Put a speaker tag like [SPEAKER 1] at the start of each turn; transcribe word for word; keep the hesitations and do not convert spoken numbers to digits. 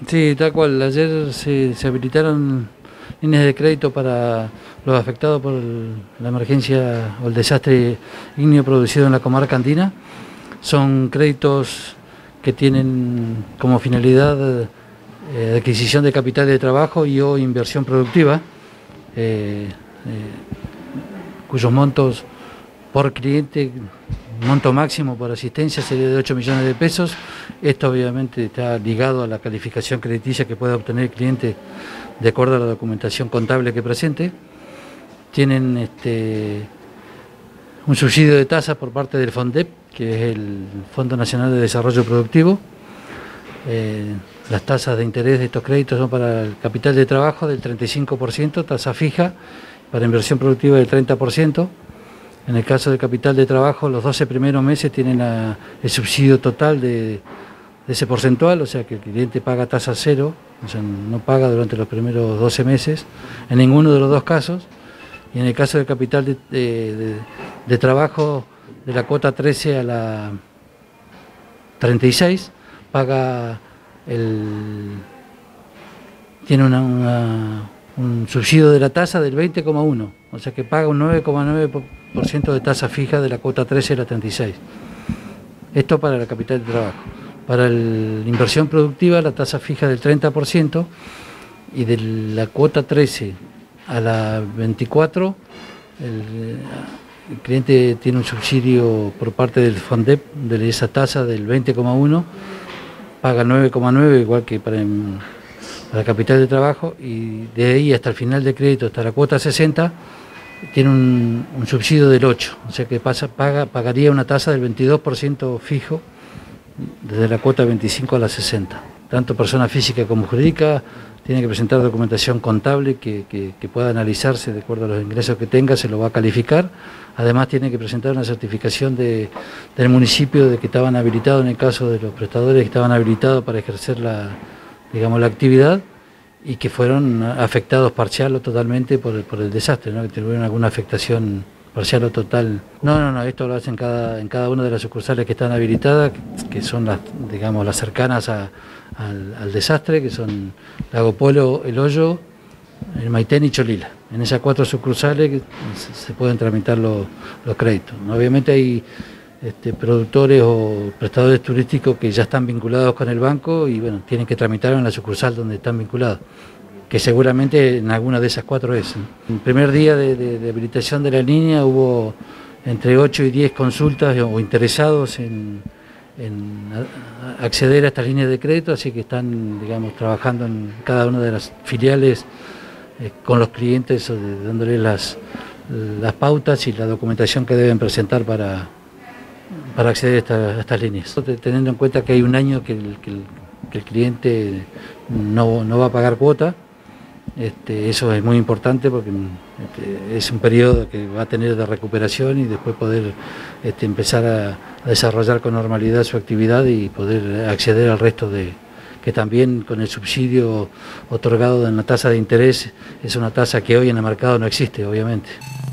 [SPEAKER 1] Sí, tal cual. Ayer se, se habilitaron líneas de crédito para los afectados por el, la emergencia o el desastre ígneo producido en la comarca andina. Son créditos que tienen como finalidad eh, adquisición de capital de trabajo y o inversión productiva, eh, eh, cuyos montos por cliente, monto máximo por asistencia sería de ocho millones de pesos. Esto obviamente está ligado a la calificación crediticia que pueda obtener el cliente de acuerdo a la documentación contable que presente. Tienen este, un subsidio de tasas por parte del FONDEP, que es el Fondo Nacional de Desarrollo Productivo. Eh, las tasas de interés de estos créditos son para el capital de trabajo del treinta y cinco por ciento, tasa fija, para inversión productiva del treinta por ciento. En el caso del capital de trabajo, los doce primeros meses tienen la, el subsidio total de, de ese porcentual, o sea que el cliente paga tasa cero, o sea, no paga durante los primeros doce meses, en ninguno de los dos casos. Y en el caso del capital de, de, de, de trabajo, de la cuota trece a la treinta y seis, paga el, tiene una, una, un subsidio de la tasa del veinte coma uno, o sea que paga un nueve coma nueve por ciento de tasa fija de la cuota trece a la treinta y seis. Esto para la capital de trabajo. Para la inversión productiva, la tasa fija del treinta por ciento y de la cuota trece a la veinticuatro, el, el cliente tiene un subsidio por parte del FONDEP de esa tasa del veinte coma uno, paga nueve coma nueve, igual que para, para capital de trabajo, y de ahí hasta el final de crédito, hasta la cuota sesenta, tiene un, un subsidio del ocho, o sea que pasa, paga, pagaría una tasa del veintidós por ciento fijo desde la cuota veinticinco a la sesenta. Tanto persona física como jurídica tiene que presentar documentación contable que, que, que pueda analizarse de acuerdo a los ingresos que tenga, se lo va a calificar. Además tiene que presentar una certificación de, del municipio de que estaban habilitados, en el caso de los prestadores que estaban habilitados para ejercer la, digamos, la actividad, y que fueron afectados parcial o totalmente por el, por el desastre, ¿no? Que tuvieron alguna afectación parcial o total. No, no, no, esto lo hacen en cada, en cada una de las sucursales que están habilitadas, que son las, digamos, las cercanas a, al, al desastre, que son Lago Polo, El Hoyo, el Maitén y Cholila. En esas cuatro sucursales se pueden tramitar los, los créditos. Obviamente hay este, productores o prestadores turísticos que ya están vinculados con el banco y bueno, tienen que tramitarlo en la sucursal donde están vinculados, que seguramente en alguna de esas cuatro es. En el primer día de, de, de habilitación de la línea hubo entre ocho y diez consultas o interesados en, en acceder a estas líneas de crédito, así que están, digamos, trabajando en cada una de las filiales eh, con los clientes, dándoles las, las pautas y la documentación que deben presentar para, para acceder a, esta, a estas líneas. Teniendo en cuenta que hay un año que el, que el, que el cliente no, no va a pagar cuota. Este, eso es muy importante porque este, es un periodo que va a tener de recuperación y después poder este, empezar a, a desarrollar con normalidad su actividad y poder acceder al resto de, que también con el subsidio otorgado en la tasa de interés es una tasa que hoy en el mercado no existe, obviamente.